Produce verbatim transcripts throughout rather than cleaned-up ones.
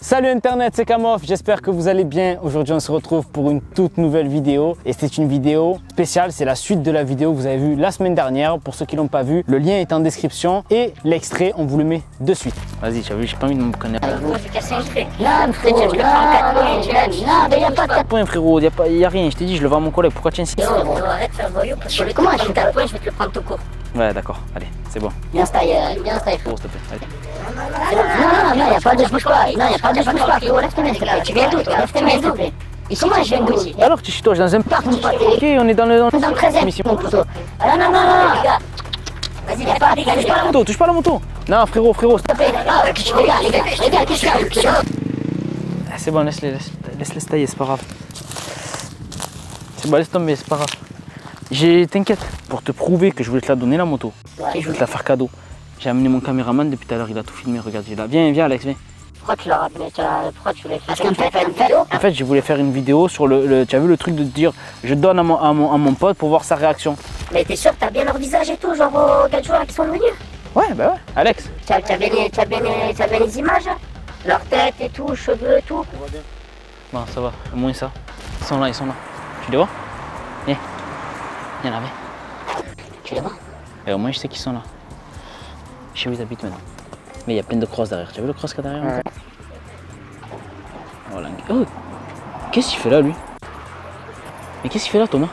Salut internet, c'est Kamof, j'espère que vous allez bien. Aujourd'hui on se retrouve pour une toute nouvelle vidéo et c'est une vidéo spéciale, c'est la suite de la vidéo que vous avez vue la semaine dernière. Pour ceux qui l'ont pas vu, le lien est en description et l'extrait on vous le met de suite. Vas-y, tu as vu, j'ai pas envie de me connaître. Non, frérot, non, mais y'a pas de quatre Point frérot, y'a pas, y a rien, je t'ai dit je le vends à mon collègue, pourquoi tu insistes? points. Arrête de faire voyou parce que comment je fais quatre points, je vais te le prendre tout court. Ouais d'accord, allez, c'est bon. Viens style, viens style. Frérot s'il te plaît, allez. Non, non, non, y'a pas de je bouge pas, non, y'a pas de je bouge pas, frérot, lève tes mains, s'il te plaît. Tu viens d'où, toi? Lève tes mains, s'il te plaît. Et comment je viens d'où? Alors tu suis toi, je suis dans un parc. Mon pote, Ok, on est dans le... dans le treizième, mon poteau. Ah non, non, non, non, les gars. Vas-y, viens pas, les gars, touche pas la moto. Touche pas la moto. Non frérot, frérot. S'il te plaît, ah, les gars, les gars, les gars, qu'est-ce qu'il y a? C'est bon, laisse-les, laisse, laisse-les se tailler, c'est pas grave. C'est bon, laisse tomber, c'est pas grave. J'ai, t'inquiète, pour te prouver que je voulais te la donner la moto, je voulais te la faire cadeau. J'ai amené mon caméraman depuis tout à l'heure, il a tout filmé, regarde, il a... Viens, viens Alex, viens. Pourquoi tu l'as rappelé? Pourquoi tu voulais faire une vidéo? En fait, je voulais faire une vidéo sur le, le... Tu as vu le truc de dire, je donne à mon, à mon, à mon pote pour voir sa réaction. Mais t'es sûr que t'as bien leur visage et tout, genre aux quatre joueurs qui sont venus? Ouais, bah ouais, Alex. T'as bien les, t'as bien les, t'as bien les images? Leur tête et tout, cheveux et tout. Bon, ça va, au moins ça. Ils sont là, ils sont là. Tu les vois? Viens. Viens là, viens. Tu les vois? Et au moins, je sais qu'ils sont là. Je sais où ils habitent maintenant. Mais il y a plein de crosses derrière. Tu as vu le cross qu'il y a derrière? Ouais. Voilà. Oh, qu'est-ce qu'il fait là, lui? Mais qu'est-ce qu'il fait là, Thomas?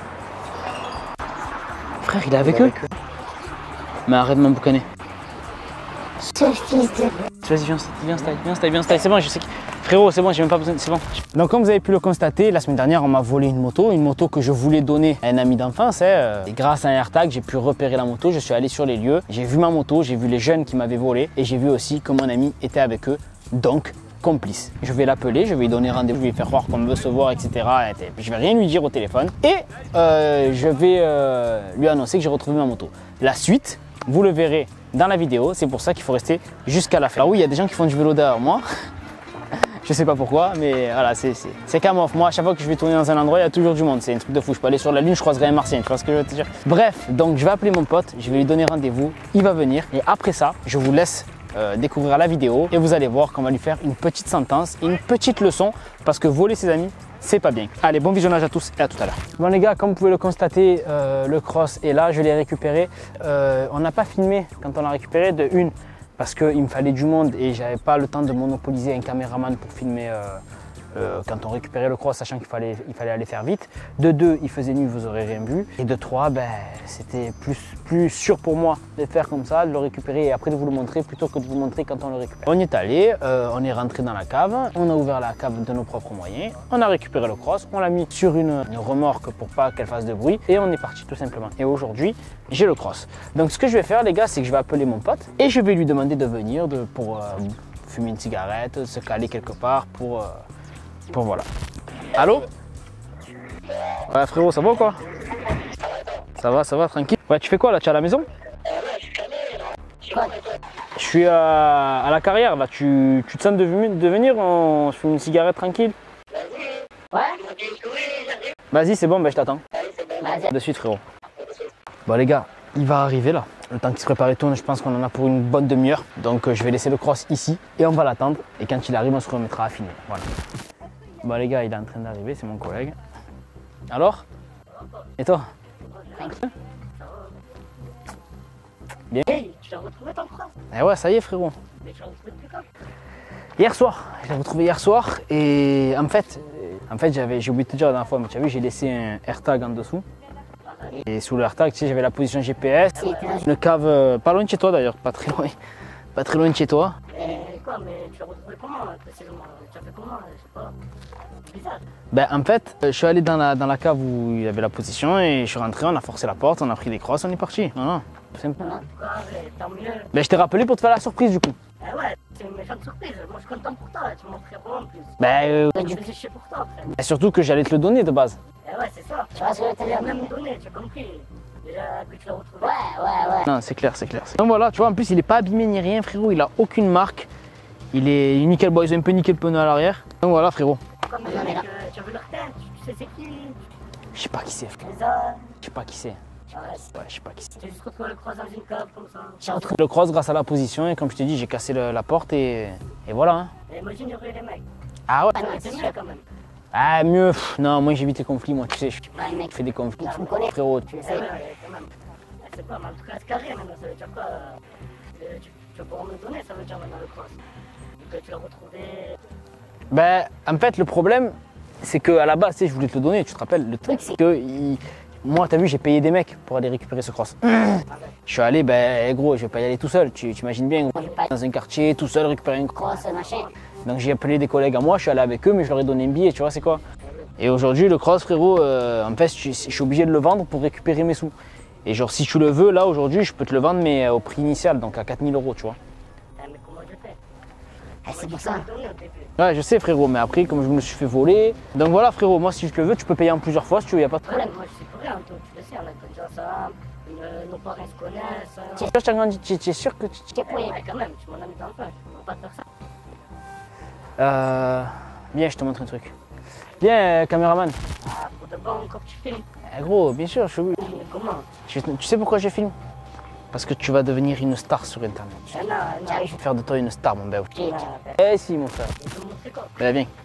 Frère, il est avec, il est eux. avec eux. Mais arrête de m'emboucaner. Ce fils de... Vas-y, viens, viens, style, viens, style, viens, style. C'est bon, je sais que... Frérot, c'est bon, j'ai même pas besoin, c'est bon. Donc comme vous avez pu le constater, la semaine dernière, on m'a volé une moto, une moto que je voulais donner à un ami d'enfance. Hein. Et grâce à un AirTag, j'ai pu repérer la moto, je suis allé sur les lieux, j'ai vu ma moto, j'ai vu les jeunes qui m'avaient volé et j'ai vu aussi que mon ami était avec eux, donc complice. Je vais l'appeler, je vais lui donner rendez-vous, je vais lui faire croire qu'on veut se voir, et cetera. Et je vais rien lui dire au téléphone et euh, je vais euh, lui annoncer que j'ai retrouvé ma moto. La suite, vous le verrez dans la vidéo, c'est pour ça qu'il faut rester jusqu'à la fin. Alors oui, il y a des gens qui font du vélo derrière moi. Je sais pas pourquoi, mais voilà, c'est Kamof. Moi, à chaque fois que je vais tourner dans un endroit, il y a toujours du monde. C'est un truc de fou. Je peux aller sur la lune, je croiserai un martien. Tu vois ce que je veux te dire? Bref, donc je vais appeler mon pote, je vais lui donner rendez-vous. Il va venir et après ça, je vous laisse euh, découvrir la vidéo et vous allez voir qu'on va lui faire une petite sentence et une petite leçon parce que voler ses amis, c'est pas bien. Allez, bon visionnage à tous et à tout à l'heure. Bon les gars, comme vous pouvez le constater, euh, le cross est là, je l'ai récupéré. Euh, on n'a pas filmé quand on l'a récupéré de une. Parce qu'il me fallait du monde et j'avais pas le temps de monopoliser un caméraman pour filmer euh, euh, quand on récupérait le cross, sachant qu'il fallait, il fallait aller faire vite. De deux, il faisait nuit, vous aurez rien vu. Et de trois, ben, c'était plus, plus sûr pour moi de faire comme ça, de le récupérer et après de vous le montrer plutôt que de vous montrer quand on le récupère. On y est allé, euh, on est rentré dans la cave, on a ouvert la cave de nos propres moyens, on a récupéré le cross, on l'a mis sur une, une remorque pour pas qu'elle fasse de bruit et on est parti tout simplement. Et aujourd'hui, j'ai le cross. Donc ce que je vais faire les gars, c'est que je vais appeler mon pote et je vais lui demander de venir de, pour euh, fumer une cigarette, se caler quelque part pour, euh, pour voilà. Allô? Ouais frérot, ça va ou quoi? Ça va, ça va, tranquille. Ouais, tu fais quoi là? Tu es à la maison? Je suis à, à la carrière là, tu, tu te sens de, de venir, on se fume une cigarette tranquille? Ouais? Vas-y, c'est bon, ben je t'attends. De suite frérot. Bon les gars, il va arriver là. Le temps qu'il se prépare et tourne, je pense qu'on en a pour une bonne demi-heure. Donc euh, je vais laisser le cross ici et on va l'attendre. Et quand il arrive, on se remettra à filmer. Voilà. Bon les gars, il est en train d'arriver, c'est mon collègue. Alors? Et toi? Bien? Tu as retrouvé ton cross? Eh ouais, ça y est frérot. Mais tu as retrouvé depuis quand? Hier soir, je l'ai retrouvé hier soir et en fait, en fait j'avais, j'ai oublié de te dire la dernière fois, mais tu as vu, j'ai laissé un AirTag en dessous. Et sous le AirTag, tu sais, j'avais la position G P S, une cave euh, pas loin de chez toi d'ailleurs, pas très loin, pas très loin de chez toi. Mais quoi, mais tu as retrouvé comment précisément? Tu as fait comment? Je sais pas. C'est bizarre. Ben en fait, je suis allé dans la, dans la cave où il y avait la position et je suis rentré, on a forcé la porte, on a pris des crosses, on est parti. Non, non, simple. En tout cas, tant mieux. Ben je t'ai rappelé pour te faire la surprise du coup. Eh ouais, c'est une méchante surprise. Moi je suis content pour toi, tu m'en ferais bon en plus. Ben euh, Je faisais chier pour toi après. ben, surtout que j'allais te le donner de base. Eh ouais, c'est ça. Tu vois ce que je veux te même donné, tu as compris. Déjà que tu l'as retrouvé. Ouais, ouais, ouais. Non, c'est clair, c'est clair. Donc voilà, tu vois, en plus il est pas abîmé ni rien frérot, il a aucune marque. Il est nickel, bon, ils ont un peu niqué le pneu à l'arrière. Donc voilà frérot. Comme tu as vu leur tête, tu sais c'est qui? Je sais pas qui c'est. Les autres. Je sais pas qui c'est. Tu Ouais, je sais pas qui c'est. Tu as juste retrouvé le cross dans une cave comme ça. J'ai retrouvé le cross grâce à la position et comme je t'ai dit, j'ai cassé le, la porte et, et voilà. Hein. Et imagine, il y aurait les mecs. Ah ouais. Ah non, c'est mieux quand même. Ah mieux, pff, non, moi j'évite les conflits, moi tu sais, je Ouais, mec. fais des conflits. Tu me connais, frérot. Tu sais, quand même. C'est quoi, mais en tout cas, c'est carré maintenant, ça veut dire quoi euh, tu, tu vas pouvoir me donner, ça veut dire maintenant le cross. Que tu l'as retrouvé. Ben, en fait, le problème, c'est qu'à la base, tu sais, je voulais te le donner, tu te rappelles, le truc, c'est que il... moi, t'as vu, j'ai payé des mecs pour aller récupérer ce cross. Je suis allé, ben gros, je vais pas y aller tout seul, tu imagines bien, dans un quartier, tout seul, récupérer un cross, machin. Donc j'ai appelé des collègues à moi, je suis allé avec eux, mais je leur ai donné un billet, tu vois, c'est quoi. Et aujourd'hui, le cross, frérot, euh, en fait, je, je suis obligé de le vendre pour récupérer mes sous. Et genre, si tu le veux, là, aujourd'hui, je peux te le vendre, mais au prix initial, donc à quatre mille euros, tu vois. Mais comment je fais? Ah, c'est pour ça. Ouais, je sais, frérot, mais après, comme je me suis fait voler. Donc voilà, frérot, moi, si je te le veux, tu peux payer en plusieurs fois si tu veux, y a pas de problème. Moi, je suis pour rien, toi, tu le sais, on a connu ensemble, nos parents se connaissent. Tu es sûr, je t'ai grandi, tu es sûr que tu. Tu es pour rien, mais quand même, tu m'en as mis dans le pain, je peux pas te faire ça. Euh. Viens, je te montre un truc. Viens, euh, caméraman. Ah, pour de bon, quand tu filmes. Eh, gros, bien sûr, je suis. Mais comment? Je... Tu sais pourquoi je filme? Parce que tu vas devenir une star sur internet. Ah non, non, je vais faire de toi une star, mon bébé. Okay, eh si, mon frère. Tu peux me montrer quoi? Ben, viens.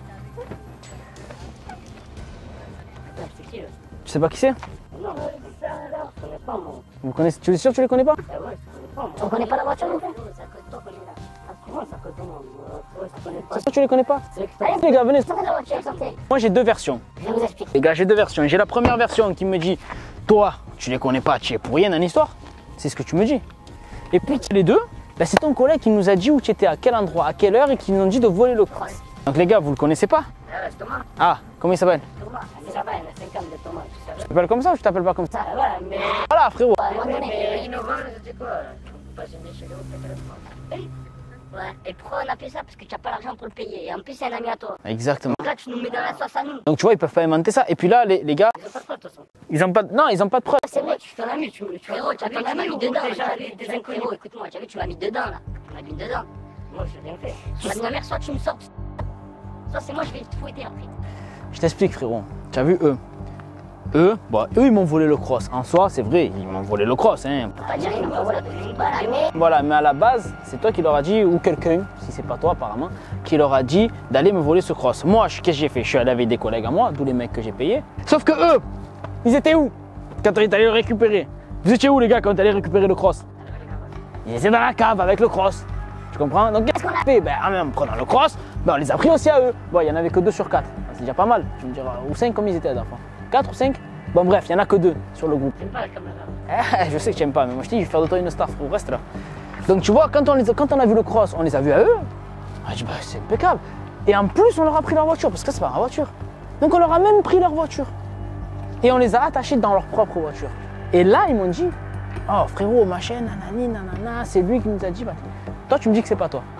C'est qui, là? Tu sais pas qui c'est? Non, je connais pas, moi. Vous connaissez... Tu es sûr que tu les connais pas? Eh ouais, je connais pas, moi. Tu connais pas la voiture, mon frère? Ça coûte toi, connais là. Ah, comment ça coûte moi? Ouais, je connais pas. C'est sûr que tu les connais pas? C'est les gars, venez. la voiture, sortez. Moi, j'ai deux versions. Je vais vous expliquer. Les gars, j'ai deux versions. J'ai la première version qui me dit, toi, tu les connais pas, tu es pour rien dans l'histoire. C'est ce que tu me dis. Et puis les deux, ben, c'est ton collègue qui nous a dit où tu étais, à quel endroit, à quelle heure et qui nous ont dit de voler le cross. Donc les gars, vous le connaissez pas? Euh, c'est Thomas. Ah, comment il s'appelle? Thomas. Mais ça va, il a cinq ans de Thomas, tu sais. Tu t'appelles comme ça ou tu t'appelles pas comme ça? Ça va, mais... Voilà, frérot. Ouais, mais innovant, c'est quoi? Pas gêné chez eux, ouais, et pourquoi on a fait ça? Parce que tu n'as pas l'argent pour le payer. Et en plus, c'est un ami à toi. Exactement. Donc là, tu nous mets dans la sauce à nous. Donc tu vois, ils peuvent pas inventer ça. Et puis là, les, les gars, Ils n'ont pas de preuve, de toute façon. ils ont pas de... Non, ils ont pas de preuve. C'est vrai, tu fais ton ami, tu, tu héros, tu as ton ami mis dedans. Déjà, des inconnus. Écoute-moi, tu as vu, tu m'as mis dedans, là. Tu m'as mis dedans. Moi, je n'ai rien fait. Soit de ma mère, soit tu me sors. Soit c'est moi, je vais te fouetter après. Je t'explique, frérot. Tu as vu, eux Eux, bon, eux, ils m'ont volé le cross. En soi, c'est vrai, ils m'ont volé le cross. Hein. Pas dire qu'ils m'ont volé une balle, mais... Voilà, mais à la base, c'est toi qui leur as dit, ou quelqu'un, si c'est pas toi apparemment, qui leur a dit d'aller me voler ce cross. Moi, qu'est-ce que j'ai fait? Je suis allé avec des collègues à moi, tous les mecs que j'ai payés. Sauf que eux, ils étaient où quand tu es allé le récupérer? Vous étiez où, les gars, quand tu allé récupérer le cross? Ils étaient dans la cave avec le cross. Tu comprends? Donc, qu'est-ce qu'on a fait? Ben, en même prenant le cross, ben, on les a pris aussi à eux. Bon, il y en avait que deux sur quatre. C'est déjà pas mal. Tu me diras, ou cinq comme ils étaient à la fois. quatre ou cinq? Bon, bref, il y en a que deux sur le groupe. J'aime pas la caméra. Eh, je sais que j'aime pas, mais moi je te dis, je vais faire de toi une star, frérot, reste là. Donc, tu vois, quand on, les, quand on a vu le cross, on les a vus à eux. On a dit, bah, c'est impeccable. Et en plus, on leur a pris leur voiture, parce que c'est pas ma voiture. Donc, on leur a même pris leur voiture. Et on les a attachés dans leur propre voiture. Et là, ils m'ont dit, oh frérot, machin, nanani, nanana, c'est lui qui nous a dit, bah, toi, tu me dis que c'est pas toi.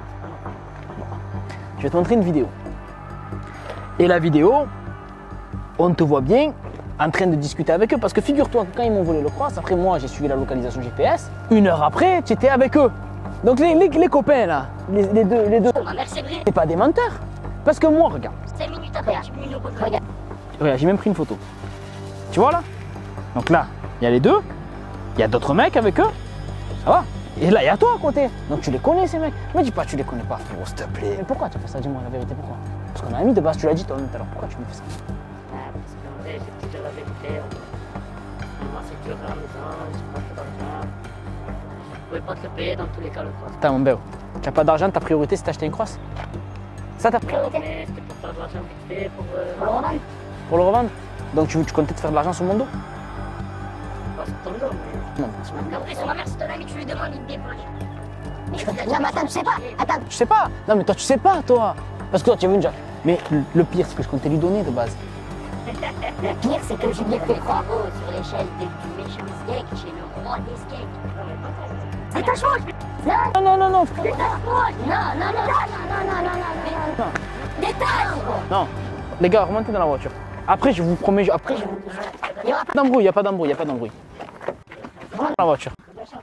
Je vais te montrer une vidéo. Et la vidéo, on te voit bien en train de discuter avec eux. Parce que figure-toi que quand ils m'ont volé le cross, après moi j'ai suivi la localisation G P S, une heure après, tu étais avec eux. Donc les, les, les copains là, les, les deux, les deux, Ma mère, c'est vrai. c'est pas des menteurs. Parce que moi, regarde. cinq minutes après, tu me regarde. Regarde, j'ai même pris une photo. Tu vois là? Donc là, il y a les deux, il y a d'autres mecs avec eux, ça va? Et là, il y a toi à côté. Donc tu les connais ces mecs. Me dis pas tu les connais pas, frérot, s'il te plaît. Mais pourquoi tu as fait ça? Dis-moi la vérité, pourquoi? Parce qu'on a mis de base, tu l'as dit toi-même tout à l'heure. Pourquoi tu me fais ça? Ah, parce qu'en vrai, j'ai dit la vérité. Moi, c'est dur à la maison, j'ai pas fait d'argent. Je pouvais pas te le payer dans tous les cas le cross. Attends, mon béo, tu n'as pas d'argent, ta priorité c'est d'acheter une cross? Ça ta priorité? Mais c'était pour faire de l'argent vite fait, pour euh, le revendre. Pour le revendre? Donc tu, tu comptais te faire de l'argent sur mon dos? Pas sur ton dos, mais... Non. Après, sur ma mère, c'est ton ami, tu lui demandes, il te débranche. Mais je peux te dire, mais attends, tu sais pas. Attends. Tu sais pas? Non mais toi tu sais pas toi. Parce que toi tu as vu déjà. Mais le, le pire c'est que je comptais lui donner de base. Le pire, c'est que je lui ai fait croire oh, sur l'échelle du méchant skate, chez le roi des skates. C'est ta chose. Non, non, non, non. Détache, non, non, non, non, non, non, non, non, non. Détache. Non. Les gars, remontez dans la voiture. Après, je vous promets, je- après, je vous... Il n'y a pas d'embrouille, il n'y a pas d'embrouille, il n'y a pas d'embrouille. Dans la voiture.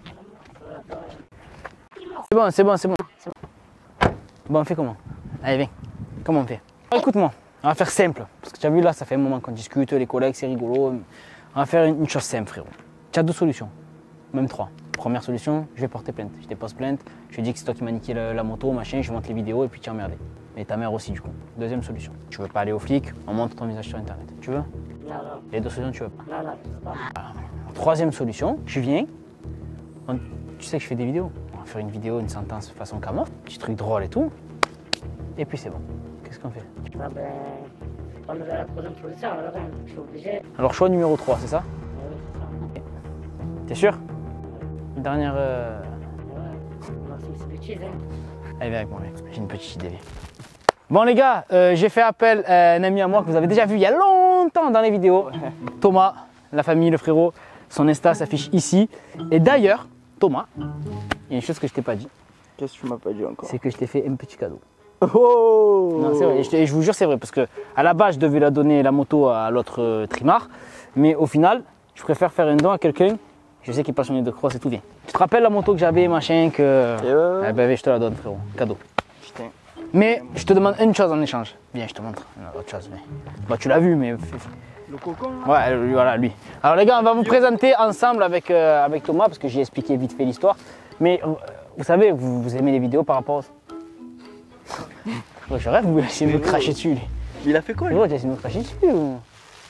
C'est bon, c'est bon, c'est bon. Bon, on fait comment? Allez, viens. Comment on fait? Écoute-moi, on va faire simple. Parce que tu as vu là, ça fait un moment qu'on discute, les collègues, c'est rigolo. On va faire une, une chose simple, frérot. Tu as deux solutions, même trois. Première solution, je vais porter plainte. Je dépose plainte, je dis que c'est toi qui m'as niqué la, la moto, machin, je monte les vidéos et puis tu es emmerdé. Et ta mère aussi, du coup. Deuxième solution, tu veux pas aller au flic, on monte ton visage sur internet. Tu veux? Non, non. Les deux solutions, tu veux pas? Non, non, je veux pas. Voilà. Troisième solution, tu viens, on, tu sais que je fais des vidéos. On va faire une vidéo, une sentence façon Camo, petit truc drôle et tout. Et puis c'est bon. Qu'est-ce qu'on fait? Ah ben, on va la troisième solution, alors hein, je suis obligé. Alors choix numéro trois, c'est ça? Oui, c'est ça. T'es sûr? Une dernière... Euh... Ouais, merci, c'est bêtise, hein. Allez, viens avec moi, mec. J'ai une petite idée. Bon les gars, euh, j'ai fait appel à un ami à moi que vous avez déjà vu il y a longtemps dans les vidéos. Thomas, la famille, le frérot. Son Insta s'affiche ici. Et d'ailleurs, Thomas, il y a une chose que je t'ai pas dit. Qu'est-ce que tu m'as pas dit encore? C'est que je t'ai fait un petit cadeau. Oh! Non, c'est vrai, et je, et je vous jure, c'est vrai, parce que à la base, je devais la donner la moto à l'autre euh, trimar, mais au final, je préfère faire un don à quelqu'un, je sais qu'il est passionné de cross et tout, viens. Tu te rappelles la moto que j'avais, machin, que... Et ouais, ouais. Eh ben, je te la donne, frérot, cadeau. Putain. Mais je te demande une chose en échange. Viens, je te montre. Non, autre chose, mais... Bah, tu l'as vu, mais... Le cocon là? Ouais, lui, voilà, lui. Alors les gars, on va vous présenter ensemble avec, euh, avec Thomas, parce que j'ai expliqué vite fait l'histoire. Mais euh, vous savez, vous, vous aimez les vidéos par rapport... Ouais, je rêve, vous essayez de me cracher dessus. Lui. Il a fait quoi lui? Ouais, tu essayé de me cracher dessus. Ou...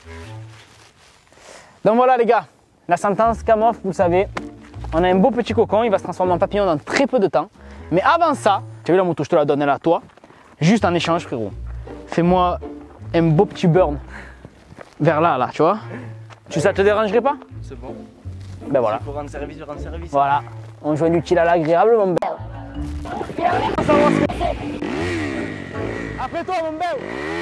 Donc voilà les gars, la sentence Camo, vous le savez, on a un beau petit cocon, il va se transformer en papillon dans très peu de temps. Mais avant ça, tu as vu la moto, je te la donne elle à toi. Juste en échange, frérot. Fais-moi un beau petit burn vers là, là, tu vois. Tu ça te dérangerait pas? C'est bon. Ben voilà. Pour rendre service, je rends service. Voilà. On joint l'utile à l'agréable, mon bel. Après toi, mon bel.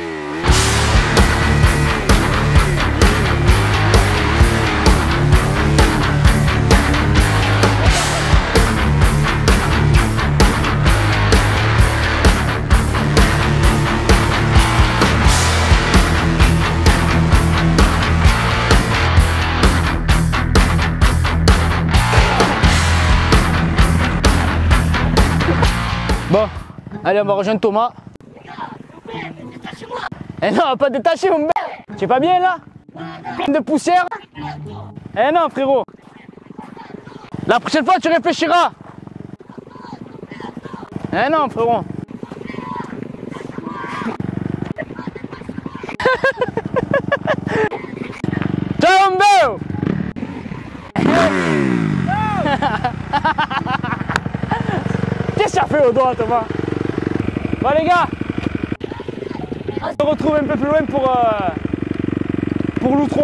Bon, allez, on va rejoindre Thomas. Eh non, on va pas détacher, mon bel. Tu es pas bien là? Plein de poussière? Eh non, frérot. La prochaine fois, tu réfléchiras. Eh non, frérot. Ciao, mon bel. Qu'est-ce que tu as fait au doigt, Thomas? Bon les gars, on se retrouve un peu plus loin pour, euh, pour l'outro.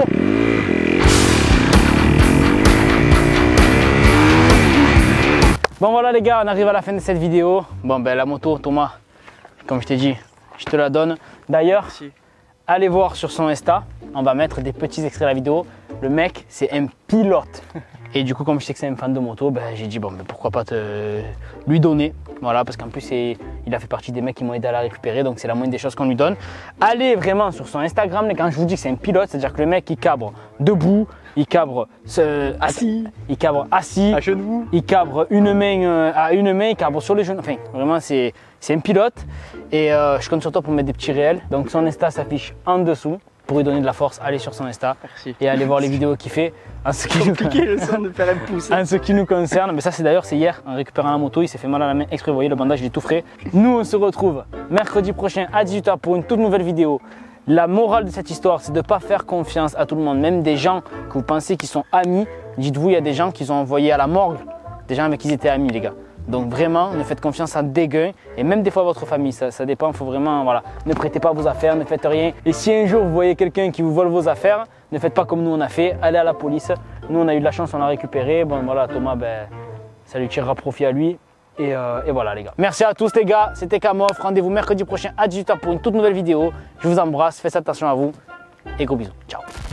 Bon voilà les gars, on arrive à la fin de cette vidéo. Bon ben la moto, Thomas, comme je t'ai dit, je te la donne. D'ailleurs, allez voir sur son Insta, on va mettre des petits extraits de la vidéo. Le mec, c'est un pilote. Et du coup, comme je sais que c'est un fan de moto, ben, j'ai dit bon, ben, pourquoi pas te lui donner. Voilà, parce qu'en plus, il a fait partie des mecs qui m'ont aidé à la récupérer, donc c'est la moindre des choses qu'on lui donne. Allez vraiment sur son Instagram, quand je vous dis que c'est un pilote, c'est-à-dire que le mec, il cabre debout, il cabre ce, assis, il cabre assis, à genoux, il cabre une main euh, à une main, il cabre sur les genoux. Enfin, vraiment, c'est un pilote. Et euh, je compte sur toi pour mettre des petits réels. Donc son Insta s'affiche en dessous. Pour lui donner de la force, allez sur son Insta. Merci. Et allez voir les vidéos qu'il fait. En ce qui compliqué nous... le son de faire un pouce. En ce qui nous concerne, mais ça c'est d'ailleurs c'est hier, en récupérant la moto, il s'est fait mal à la main exprès, vous voyez le bandage il est tout frais. Nous on se retrouve mercredi prochain à dix-huit heures pour une toute nouvelle vidéo. La morale de cette histoire, c'est de ne pas faire confiance à tout le monde, même des gens que vous pensez qui sont amis. Dites-vous, il y a des gens qui ont envoyé à la morgue, des gens avec qui ils étaient amis les gars. Donc vraiment, ne faites confiance à des gars et même des fois à votre famille, ça, ça dépend, il faut vraiment, voilà, ne prêtez pas vos affaires, ne faites rien. Et si un jour vous voyez quelqu'un qui vous vole vos affaires, ne faites pas comme nous on a fait, allez à la police. Nous on a eu de la chance, on l'a récupéré, bon voilà, Thomas, ben, ça lui tirera profit à lui. Et, euh, et voilà les gars. Merci à tous les gars, c'était Camo, rendez-vous mercredi prochain à dix-huit heures pour une toute nouvelle vidéo. Je vous embrasse, faites attention à vous et gros bisous, ciao.